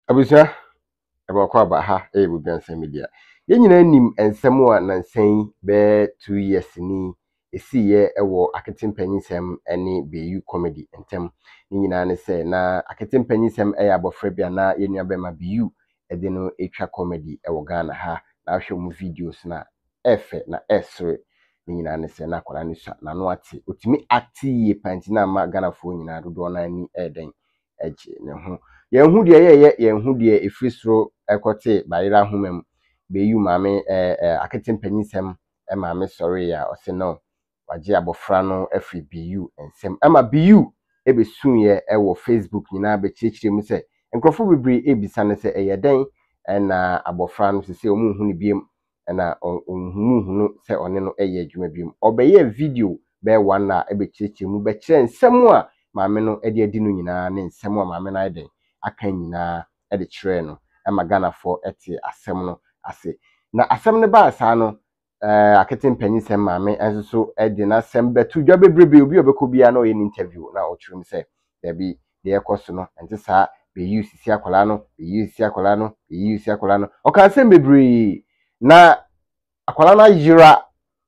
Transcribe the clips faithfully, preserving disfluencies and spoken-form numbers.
Abusia eba kwa ba ha e bu biansa media ye nyina nim ensem a nansan be two years ni esiye ewo Akete mpaninsem ene Beyou comedy entem ni nyina ne se na Akete mpaninsem e ya bofra bia na yenua be ma Beyou e de no etwa comedy ewo Ghana ha na ahwe mu videos na efe na esre ni nyina ne se na akwara ne sha na no ate otimi ati ye panti na ma Ghana fo nyina dodo na ni eden eje ne ho Yehu de ye yehu de efrisro ekote bayira homam Beyou maame eh Akete mpaninsem e maame sorry ya ose no waje abofra no afri Beyou ensem ama Beyou e besun ye e wo Facebook nyina be chichire mu se enkrofo bibiri e bisa ne se eye den na abofra no se omu hu ne biem na onhu hu se one no eye adwuma biem obeye video be one na e be chichire mu be kire ensem a maame no e de adi no nyina ne ensem a maame na eden aka nyina e de kire no ama Ghana for eti asem no ase na asem ne ba asa no eh Akete mpaninsem maame enso so e de na asem betu dwa bebrebe obi obekọ bia na o ye interview na o kire se there be de ekoso no enti sa Beyou sisi akola no Beyou sisi akola no Beyou sisi akola no o kan asem bebre na akola na yira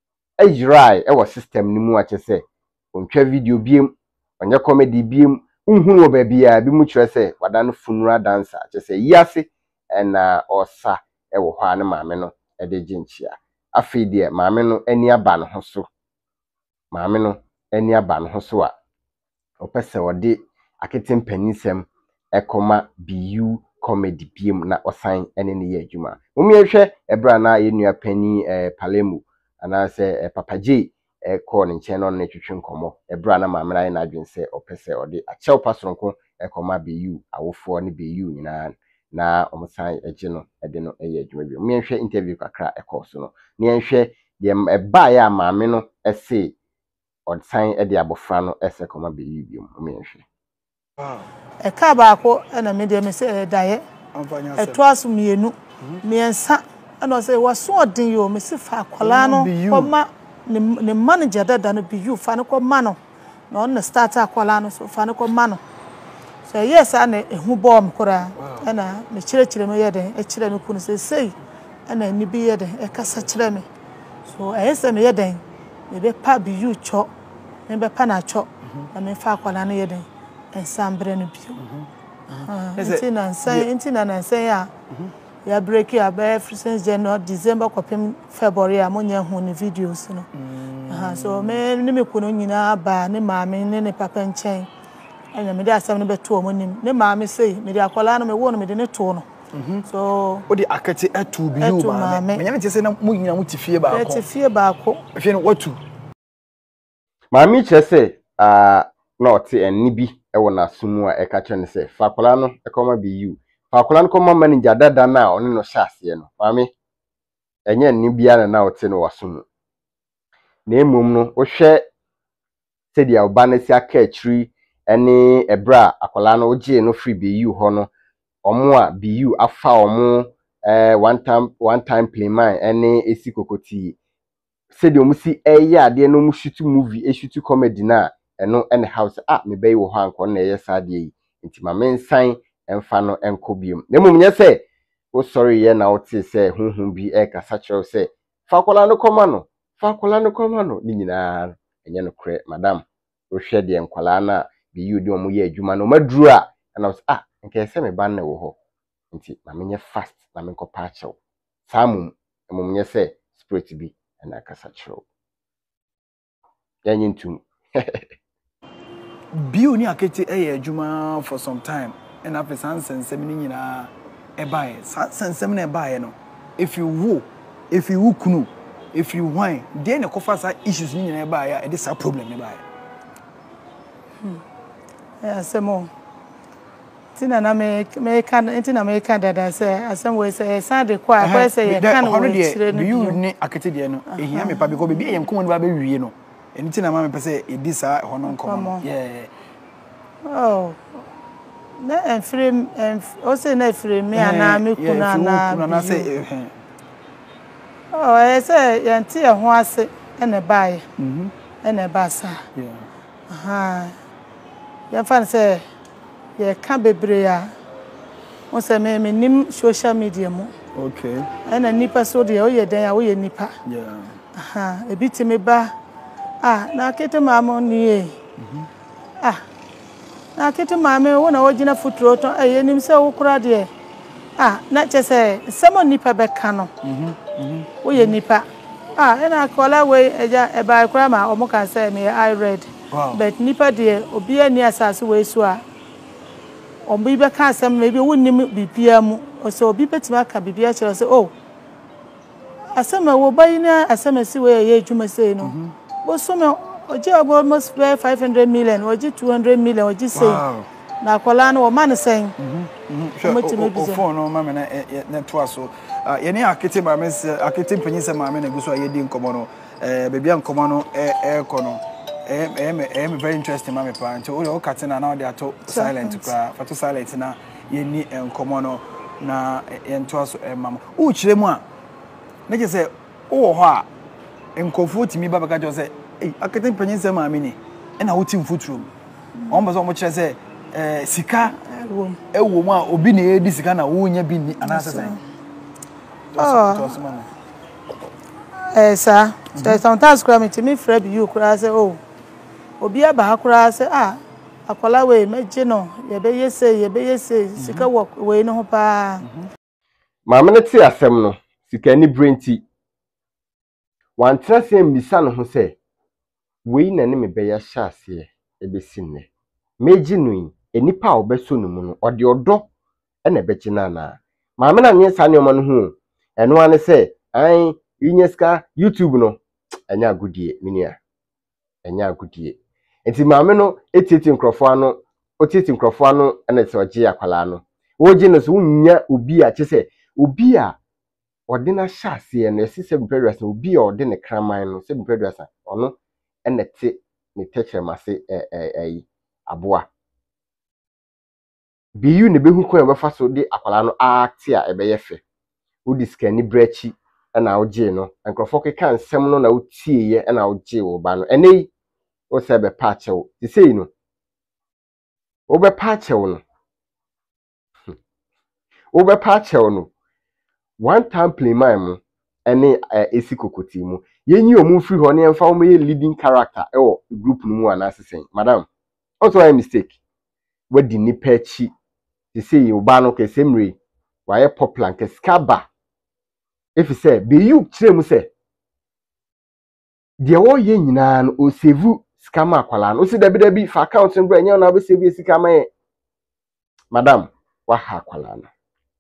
ayirai e wo system ni mu a chese ontwa video biem onye comedy biem unhu wo ba bia bi mu kire se wada no funeral dancer chese yase na osa e wo hwa ne maame no e de ginchia afi de maame no ani aba no ho so maame no ani aba no ho so a opese ode Akete mpaninsem ekoma Beyou comedy biem na osan ene ne ye adwuma mumye hwe ebra na ye nua pani eh, palemu ana se eh, Papa J e ko ne nche no ne twetwe nkomo ebra na maame na na adwense opese ode achew pasonko ekoma Beyou awofo ne Beyou nyina na omusan eje no ede no eye adwuma bi me nhwe interview kakra e course no ne nhwe de e ba ya maame no ese odsan ede abofra no ese koma Beyou bi me nhwe wow e ka ba ko na me de me se daye e to aso mienu miensa na se waso odin yo me se fa akola no koma ne manager dada no Beyou fa no koma no na on start akola no so fa no koma no so yes ana ehu bom kora ana me kire kire me yede e kire me kunu se sei ana ni bi yede e kasa kire me so e se me yede me be pa Beyou cho me be pa na cho na me fa akola no yede ensambre no bio ah intina nsan intina na nsan ya ya break ya be since January December kopem February a monya hu ne videos no ah so me ni me kunu nyina ba ne maame ne ne papa nchen anya me de asem no beto o monim ne maame sei me de akola no me wo no me de ne to no so o de Akete atu Beyou maame me nyame tese na mu nyina mu tifie ba ko tifie ba ko hwe no watu maame kire se ah na ote enni bi e wo na sumu a e ka kire ne se fa akola no e koma Beyou fa akola no koma manager dada na one no hyase no maame enye enni bia na na ote no wasumu na emum no wo hwe se dia oba na si aka akiri ene ebra akola no oje no free Beyou ho no omo a Beyou afa omo eh one time one time play man ene esi kokoti se de omusi eye ade no mu shoot movie e shoot comedy na eno ene house ah me Beyou ho anko na eye sade yi nti ma mensan emfa no enko biom na mum nye se wo sorry ye na wote se hunhun bi e kasa kyew se fa akola no koma no fa akola no koma no ni nyina enye no kre madam wo hwe de enkwala na Beyou de omo ye adwuma no maduru a na ah nke se me ban na wo ho nti ma menye fast na menko pa kyew samum mum nye se spirit bi na kasa kyew yanyi ntum Beyou ni Akete eye adwuma for some time and after sansensem ni nyina e bae sansensem na e bae no if you wo if you kunu if you wine dey na kofa sa issues ni nyina e bae e dey sa problem ni bae hmm eh asemo tina na me me kan tina me kan dada se asem we se sa de kwa kwa se ye kan we chire no Beyou ni Akete de no ehia me pa bi ko be ye nkomo ni ba be wie no eni tina ma me pese e di sa ho no nkomo yeah oh na enfrem o se na enfrem me ana me kuna na na se oh e se yanti e ho ase ene bae mhm ene ba sa yeah aha ya fan se ye ka bebre ya o se me me nim social media mu okay ana nipa so de o ye den ya o ye nipa yeah aha e bi ti me ba ah na Akete maamo ni e ah na Akete maame wo na wo gina futuro to eh nim se wo kura de ah na che se samo nipa be ka no mhm mhm wo ye nipa ah ena kola we eja e ba kura ma o mo kan se me I read wow. But nipa de obi ani asase we so a obi be ka asem maybe wo nim bibia mu o so obi betima ka bibia chere se oh asem wo bayi na asem si we ye adwuma sei no bo so me oje almost five hundred million oje two hundred million oje sei na kola no o man sen mhm mhm o phone no ma me na na to aso ye ne Akete ma me Akete mpaninsem ma me na guso ye di nkomo no eh bebia nkomo no e e ko no eh eh eh very interesting ma me pa nti o o katina na o de ato silent kwa fato silent na ye ni nkomo no na ye nto aso e ma o kire mu a na je se o ho a nkofu otimi ba baka jo se eh Akete mpaninsem ma me ni e na wotim futuro on ba so mo kire se eh sika ewo mu a obi na edi sika na wo nya bi ni anase sen to so ma eh sir so sometimes kura me timi fra Beyou kura se oh obi aba hakura se ah akola we meje no ye be yese ye be yese sika wo we no ho pa maame ne ti asem no sika ni brenti wan trase mbisa no ho se we na ne me be ya hya ase e be sinne meji no enipa obeso no mu no ode odo e na be gina na maame na nye sa ne omo no hu eno ane se an yinyeska YouTube no enya agudie minia enya agudie enti maame no etiti nkrofo ano otiti nkrofo ano na se oje akwala no woji no so unya obi a chese obi a ode na hyase na ese se bedwasa obi a ode ne kraman no se bedwasa ono na te ne teche mase eh eh aboa Beyou ne behu kon e befa so de akwala no act a ebe ye fe odi skani brachi na oje no nkrofo keka nsem no na otie ye na oje wo ba no enei o se be patch wo ti sei no o be patch wo no o be patch wo no one time play my mu ene esi kokoti mu yenyi omu free ho ne emfa wo ye leading character e wo group no mu ana sesen madam also a mistake wadi ni pachi ti sei wo ba no ke semre wa ye popular ke skaba if you say Beyou kire mu say de wo ye nyina no o save scam akwala no o si dabi dabi fa account mbra nya na be save sika ma madam wa ha akwala no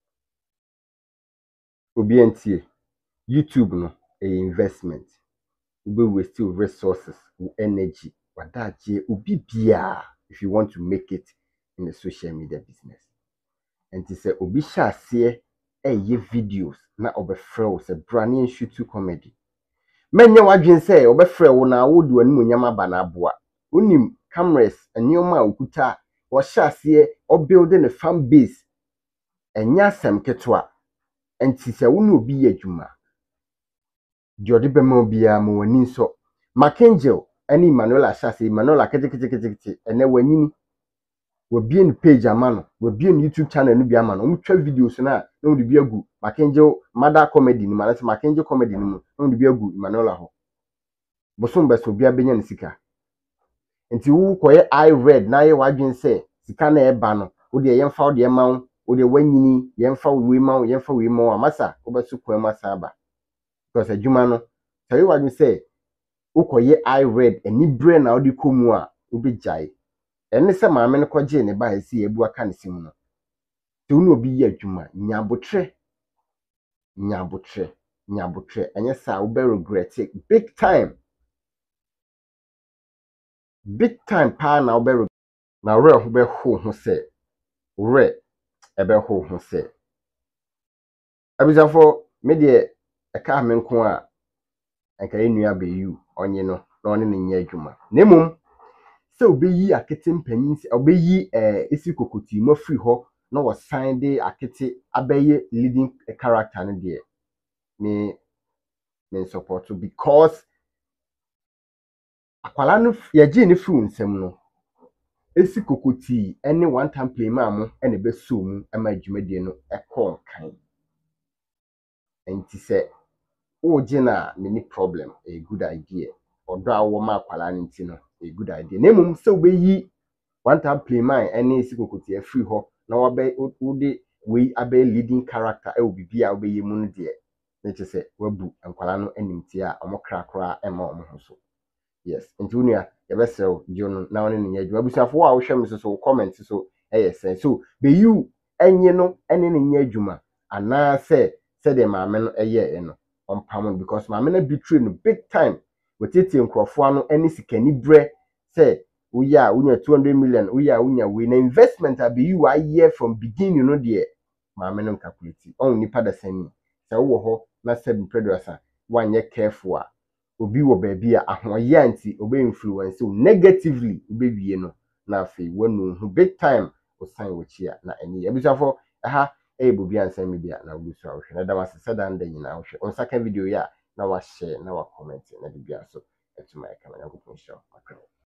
obi entie YouTube no a investment we waste resources energy wadaje obi bia if you want to make it in the social media business and to say obi sha se eye videos na obefrɛ wo se brand shoot comedy menye wadwen se obefrɛ wo na wo do anim nyama ba na aboa onim cameras anioma okuta wo sha se o build the fan base enya sem ketwa enti se wo no obi ye adwuma di odi be ma obi a mo wani so Makengel ani Manuela sha se Manuela kete kete kete kete ene wanyini we be in page amano we be in YouTube channel no bi amano um twa videos na na we bi agu Makengel mother comedy ni manase Makengel comedy ni mu na we bi agu Manuela ho bosom beso bi abenya ne sika enti wu koye I read na ye wadwen se sika na e ba no wo de yemfa wo de ma wo de wanyini yemfa we ma yemfa we ma amasa wo beso ko amasa ba because adwuma no say wadwen se wo koye I read ani brain na wo de komu a wo be jai ene se maame ne koje ne ba esi ebu aka ne sim no te unu obi ye adwuma nyabotre nyabotre nyabotre enye sa wo be regret it big time big time pa na wo be na re ho be ho ho se re e be ho ho se abizafo me de e ka me nko a enka enua Beyou onye no na one ne nya adwuma nemum se obeyi Akete mpanyinse obeyi eh esi kokoti mo free ho na wo sign de Akete abeye leading character ne de ni me support because akwala no yaji ni free nsem no esi kokoti any one time play mamu and a best soon and my jumediano a corn kind. And he said, oh, Jenna, many problem, a good idea. Or draw woman palanintino, a good idea. Name so be ye one time play mine any sikoti a free ho, now obey would we obey leading character, I will be obey ye moon dear. Nature say, Wabu and Palano and Nimtia, or more crackra and more so. Yes, and Junior, the vessel, John, now in your job, so for our shames so comments so, yes, and so be you, and you know, and in your juma, and now say, said the mamma a year in on Palm because my men betray no big time with it in Crawford, any sick any bread, say, we are, we are two hundred million, we are, we are, we investment, I be you a year from beginning, you know, dear, my men calculate only pada sending, so, not seven predators, one year careful. Obi wo baby a ahoye anti obe influence negatively obe wie no na afi wanu hu big time o sign which ya na eni ebisafo aha e bo bi ansa media na obi so ahwe na da was sada nda nyina ahwe on second video ya na wa share na wa comment na bibia so etuma e kama na go show